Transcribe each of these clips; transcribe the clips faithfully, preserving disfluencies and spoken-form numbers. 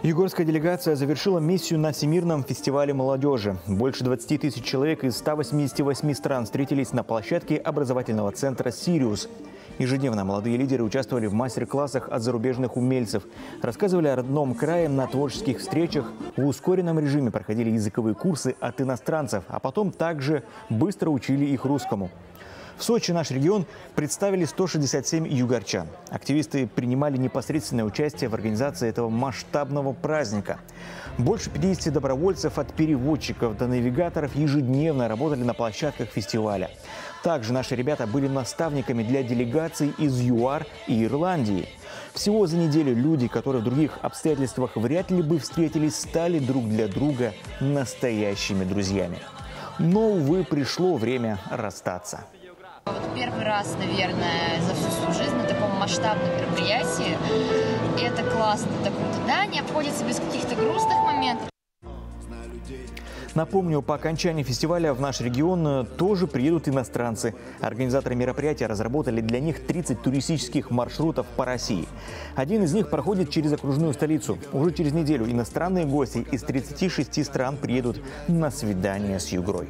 Югорская делегация завершила миссию на Всемирном фестивале молодежи. Больше двадцати тысяч человек из ста восьмидесяти восьми стран встретились на площадке образовательного центра «Сириус». Ежедневно молодые лидеры участвовали в мастер-классах от зарубежных умельцев, рассказывали о родном крае на творческих встречах, в ускоренном режиме проходили языковые курсы от иностранцев, а потом также быстро учили их русскому. В Сочи наш регион представили сто шестьдесят семь югорчан. Активисты принимали непосредственное участие в организации этого масштабного праздника. Больше пятидесяти добровольцев от переводчиков до навигаторов ежедневно работали на площадках фестиваля. Также наши ребята были наставниками для делегаций из ЮАР и Ирландии. Всего за неделю люди, которые в других обстоятельствах вряд ли бы встретились, стали друг для друга настоящими друзьями. Но, увы, пришло время расстаться. Вот первый раз, наверное, за всю свою жизнь на таком масштабном мероприятии. И это классно, это круто. Да, не обходится без каких-то грустных моментов. Напомню, по окончании фестиваля в наш регион тоже приедут иностранцы. Организаторы мероприятия разработали для них тридцать туристических маршрутов по России. Один из них проходит через окружную столицу. Уже через неделю иностранные гости из тридцати шести стран приедут на свидание с Югрой.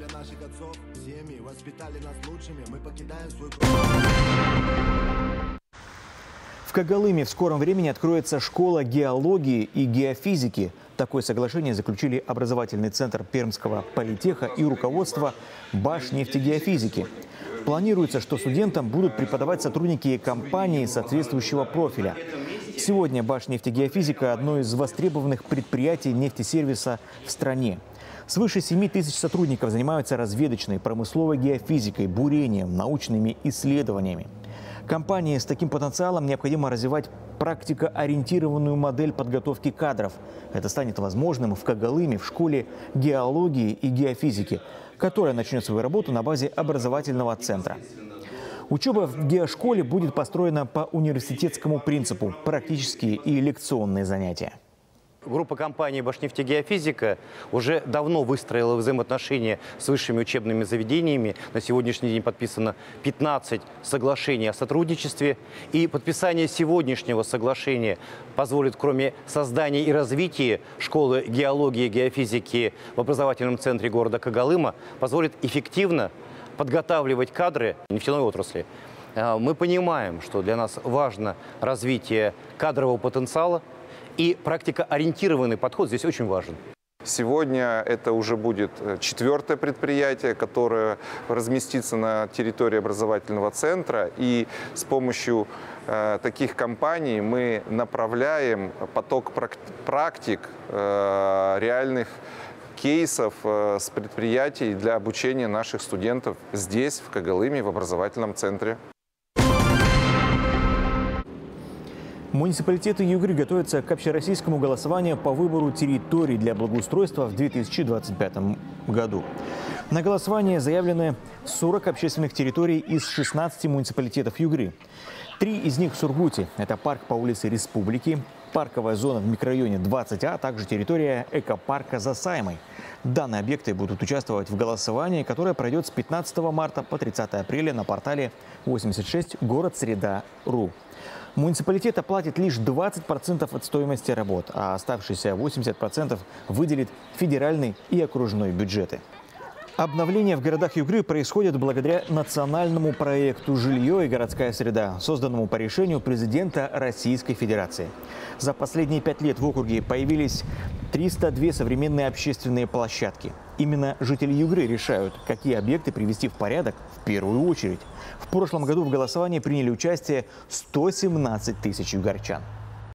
В Когалыме в скором времени откроется школа геологии и геофизики. Такое соглашение заключили образовательный центр Пермского политеха и руководство Башнефтегеофизики. Планируется, что студентам будут преподавать сотрудники компании соответствующего профиля. Сегодня Башнефтегеофизика – одно из востребованных предприятий нефтесервиса в стране. Свыше семи тысяч сотрудников занимаются разведочной, промысловой геофизикой, бурением, научными исследованиями. Компании с таким потенциалом необходимо развивать практикоориентированную модель подготовки кадров. Это станет возможным в Когалыме в школе геологии и геофизики, которая начнет свою работу на базе образовательного центра. Учеба в геошколе будет построена по университетскому принципу – практические и лекционные занятия. Группа компаний «Башнефтегеофизика» уже давно выстроила взаимоотношения с высшими учебными заведениями. На сегодняшний день подписано пятнадцать соглашений о сотрудничестве. И подписание сегодняшнего соглашения позволит, кроме создания и развития школы геологии и геофизики в образовательном центре города Когалыма, позволит эффективно подготавливать кадры нефтяной отрасли. Мы понимаем, что для нас важно развитие кадрового потенциала, и практикоориентированный подход здесь очень важен. Сегодня это уже будет четвертое предприятие, которое разместится на территории образовательного центра. И с помощью э, таких компаний мы направляем поток практик, э, реальных кейсов э, с предприятий для обучения наших студентов здесь, в Когалыме, в образовательном центре. Муниципалитеты Югры готовятся к общероссийскому голосованию по выбору территорий для благоустройства в две тысячи двадцать пятом году. На голосование заявлены сорок общественных территорий из шестнадцати муниципалитетов Югры. Три из них в Сургуте. Это парк по улице Республики, парковая зона в микрорайоне двадцать А, а также территория экопарка за Саймой. Данные объекты будут участвовать в голосовании, которое пройдет с пятнадцатого марта по тридцатое апреля на портале восемьдесят шесть город среда точка ру. Муниципалитет оплатит лишь двадцать процентов от стоимости работ, а оставшиеся восемьдесят процентов выделит федеральный и окружной бюджеты. Обновление в городах Югры происходит благодаря национальному проекту «Жилье и городская среда», созданному по решению президента Российской Федерации. За последние пять лет в округе появились триста две современные общественные площадки. Именно жители Югры решают, какие объекты привести в порядок в первую очередь. В прошлом году в голосовании приняли участие сто семнадцать тысяч югорчан.